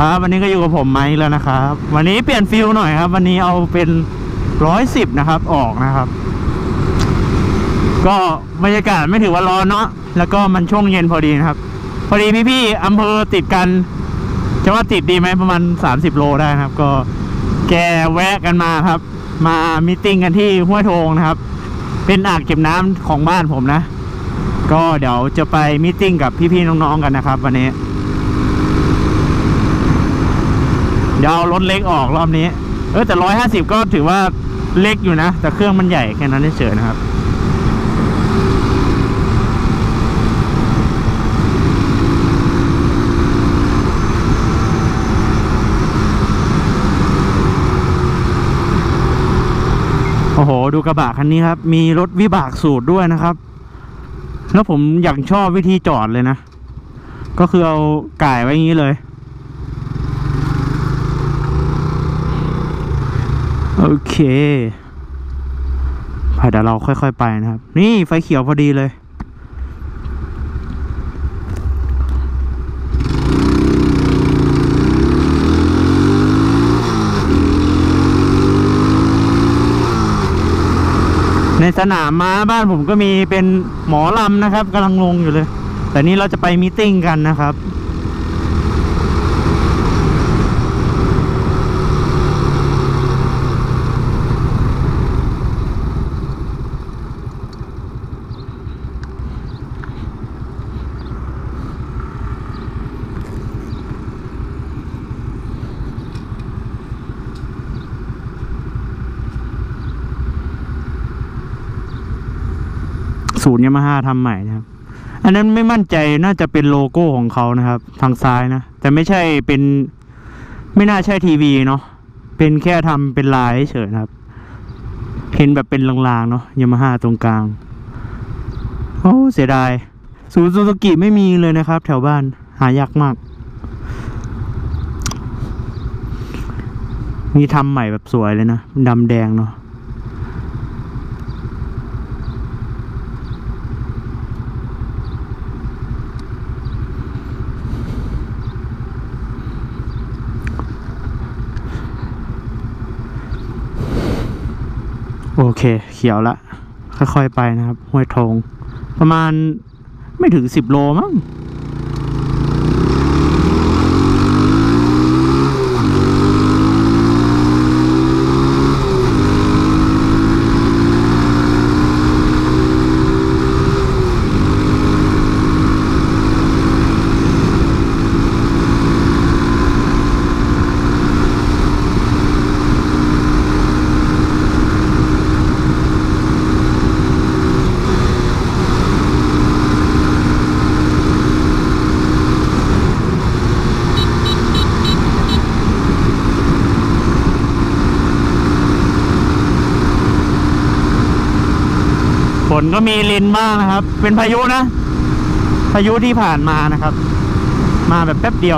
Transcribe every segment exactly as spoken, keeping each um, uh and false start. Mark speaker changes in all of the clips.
Speaker 1: ครับวันนี้ก็อยู่กับผมไมค์แล้วนะครับวันนี้เปลี่ยนฟิลหน่อยครับวันนี้เอาเป็นร้อยสิบนะครับออกนะครับก็บรรยากาศไม่ถือว่าร้อนเนาะแล้วก็มันช่วงเย็นพอดีนะครับพอดีพี่ๆอำเภอติดกันจะว่าติดดีไหมประมาณสามสิบโลได้ครับก็แกแวะกันมาครับมามีตติ้งกันที่ห้วยโทงนะครับเป็นอ่างเก็บน้ำของบ้านผมนะก็เดี๋ยวจะไปมีตติ้งกับพี่ๆน้องๆกันนะครับวันนี้เดี๋ยวเอารถเล็กออกรอบนี้เออแต่ร้อยห้าสิบก็ถือว่าเล็กอยู่นะแต่เครื่องมันใหญ่แค่นั้นเฉยๆนะครับโอ้โหดูกระบะคันนี้ครับมีรถวิบากสูตรด้วยนะครับแล้วผมอยากชอบวิธีจอดเลยนะก็คือเอาก่ายไว้อย่างนี้เลยโอเคไปเดี๋ยวเราค่อยๆไปนะครับนี่ไฟเขียวพอดีเลยในสนามม้าบ้านผมก็มีเป็นหมอลำนะครับกำลังลงอยู่เลยแต่นี้เราจะไปมีตติ้งกันนะครับศูนย์ยามาฮ่าทำใหม่นะครับอันนั้นไม่มั่นใจน่าจะเป็นโลโก้ของเขานะครับทางซ้ายนะแต่ไม่ใช่เป็นไม่น่าใช่ทีวีเนาะเป็นแค่ทำเป็นลายเฉยนะครับเห็นแบบเป็นลางๆเนาะยามาฮ่าตรงกลางโอ้เสียดายศูนย์ซูซูกิไม่มีเลยนะครับแถวบ้านหายากมากมีทำใหม่แบบสวยเลยนะดำแดงเนาะโอเคเขียวละค่อยๆไปนะครับห้วยโทงประมาณไม่ถึงสิบโลมั้งฝนก็มีลินบ้างนะครับเป็นพายุนะพายุที่ผ่านมานะครับมาแบบแป๊บเดียว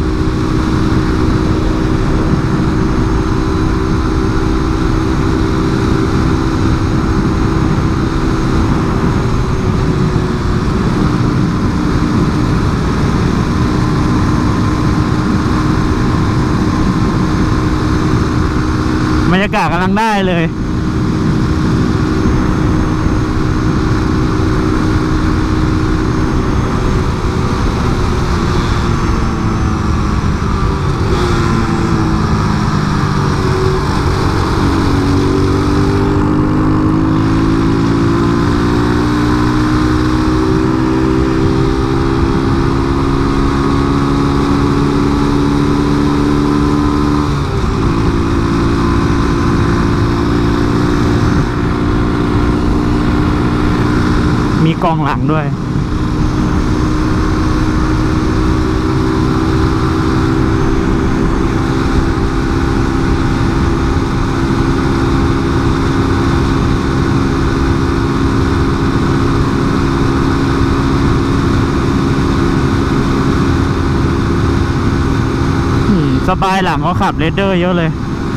Speaker 1: บรรยากาศกำลังได้เลยมีกองหลังด้วยสบายหลังเขาขับเรดเดอร์เยอะเลย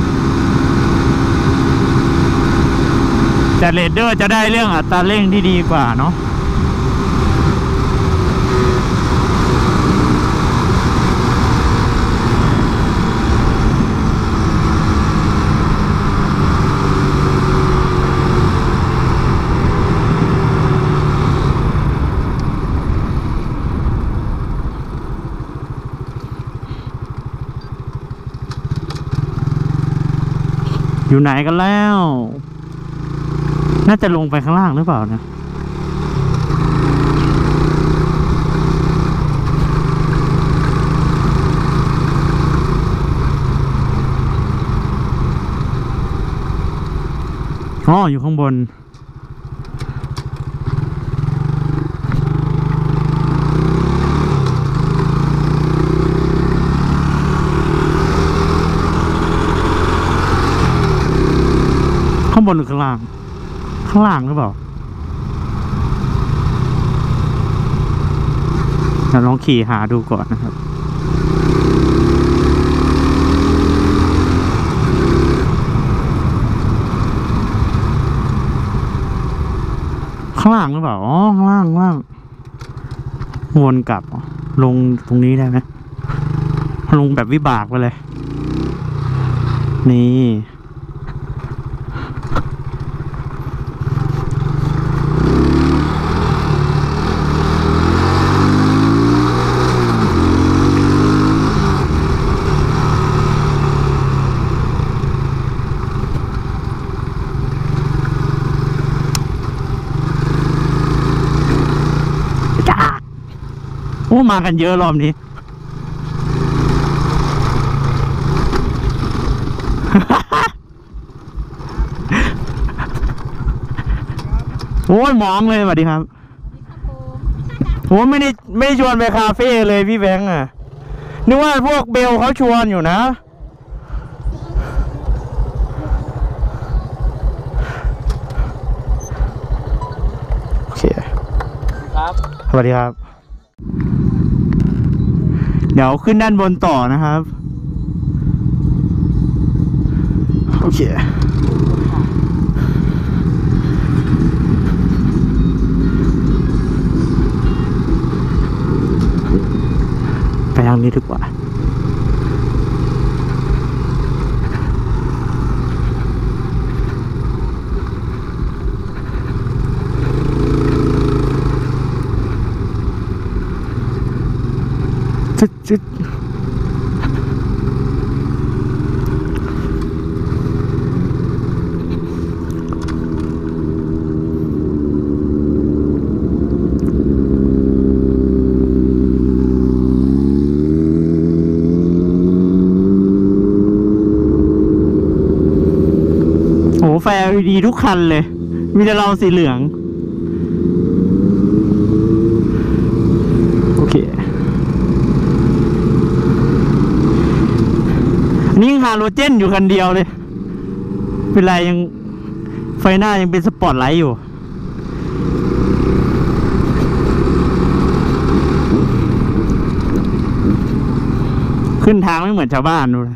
Speaker 1: แต่เรดเดอร์จะได้เรื่องอัตราเร่งที่ดีกว่าเนาะ บอยู่ไหนกันแล้ว น่าจะลงไปข้างล่างหรือเปล่านะอ๋ออยู่ข้างบนข้างบนหรือข้างล่างข้างล่างหรือเปล่าเดี๋ยวลองขี่หาดูก่อนนะครับข้างล่างหรือเปล่าอ๋อข้างล่างข้างล่างวนกลับลงตรงนี้ได้ไหมลงแบบวิบากไปเลยนี่โอ้มากันเยอะรอบนี้ โอ้ยมองเลยสวัสดีครับโอ้ไม่ได้ไม่ได้ชวนไปคาเฟ่เลยพี่แบงค์อ่ะนึกว่าพวกเบลเขาชวนอยู่นะโอเคครับสวัสดีครับเดี๋ยวขึ้นด้านบนต่อนะครับโอเคไปทางนี้ดีกว่าจุดจุดโอ้ไฟ แอล อี ดี ทุกคันเลยมีแต่เราสีเหลืองโอเคอันนี้ยังฮาโลเจนอยู่คันเดียวเลยเป็นไรยังไฟหน้ายังเป็นสปอตไลท์อยู่ขึ้นทางไม่เหมือนชาวบ้านดูเลย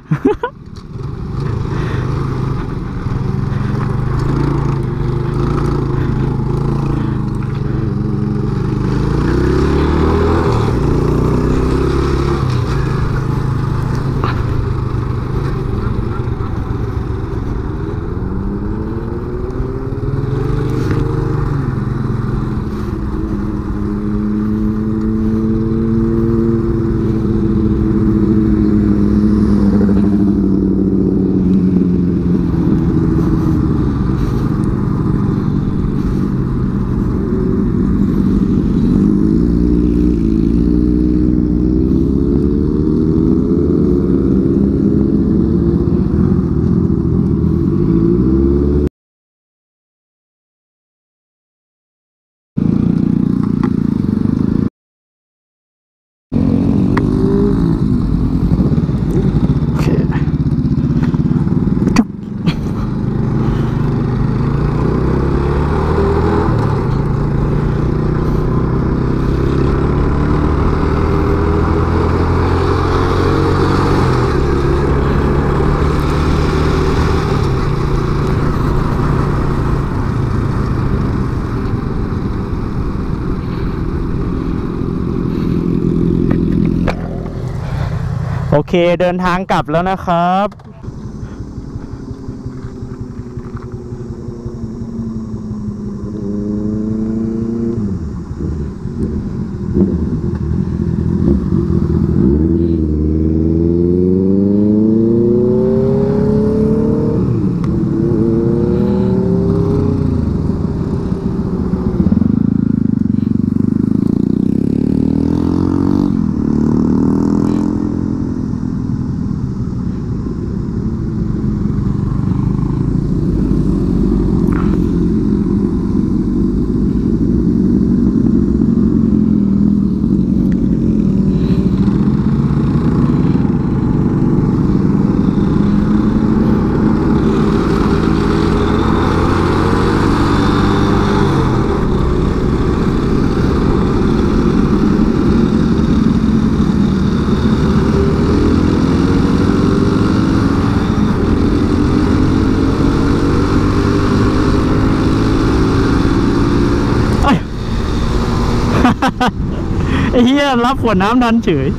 Speaker 1: โอเคเดินทางกลับแล้วนะครับไอ้เหี้ยรับขวดน้ำดันเฉย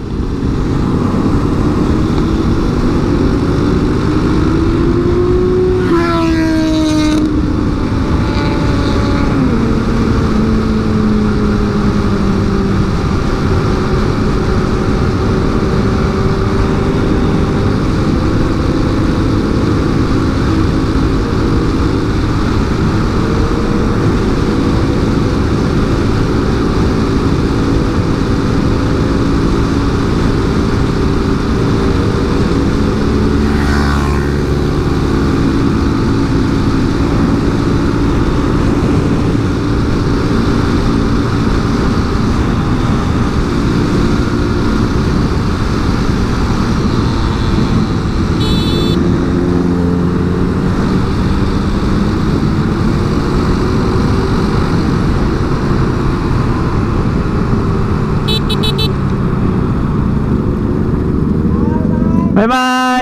Speaker 1: บายบาย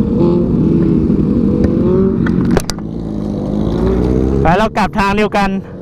Speaker 1: ไปเรากลับทางเดียวกัน